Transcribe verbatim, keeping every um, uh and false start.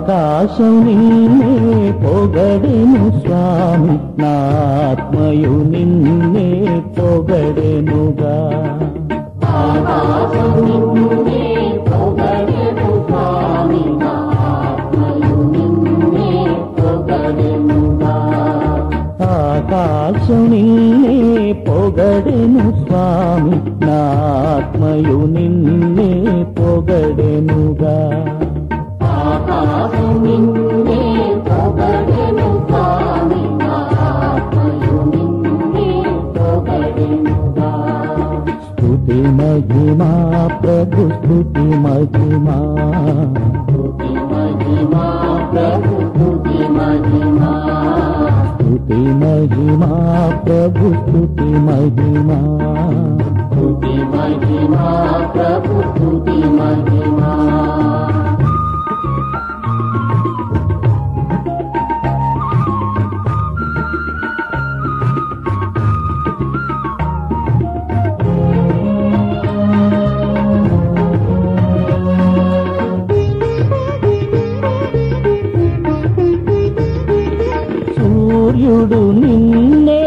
ఆకాశం నిన్నే పొగడెను స్వామి, నా ఆత్మయు నిన్నే పొగడెనుగా. ఆకాశం నిన్నే పొగడెను స్వామి, నా ఆత్మయు నిన్నే పొగడెనుగా. ఆకాశం నిన్నే పొగడెను స్వామి, నా ఆత్మయు నిన్నే పొగడెనుగా. ఆకాశం నిన్నే పొగడెను స్వామి, నా ఆత్మయు నిన్నే పొగడెనుగా. స్తుతి మహిమా ప్రభు స్తుతి మహిమా, స్తుతి మహిమా ప్రభు స్తుతి మహిమా, స్తుతి మహిమా ప్రభు స్తుతి మహిమా, స్తుతి మహిమా ప్రభు స్తుతి మహిమా. సూర్యుడు నిన్నే